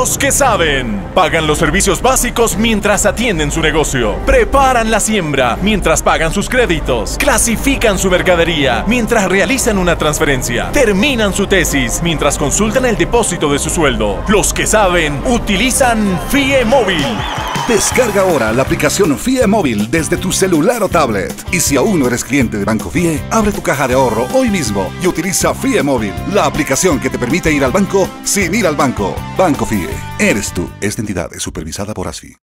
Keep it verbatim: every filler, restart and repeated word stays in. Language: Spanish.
Los que saben. Pagan los servicios básicos mientras atienden su negocio. Preparan la siembra mientras pagan sus créditos. Clasifican su mercadería mientras realizan una transferencia. Terminan su tesis mientras consultan el depósito de su sueldo. Los que saben utilizan FIE Móvil. Descarga ahora la aplicación FIE Móvil desde tu celular o tablet. Y si aún no eres cliente de Banco FIE, abre tu caja de ahorro hoy mismo y utiliza FIE Móvil, la aplicación que te permite ir al banco sin ir al banco. Banco FIE. Eres tú. Esta entidad es supervisada por ASFI.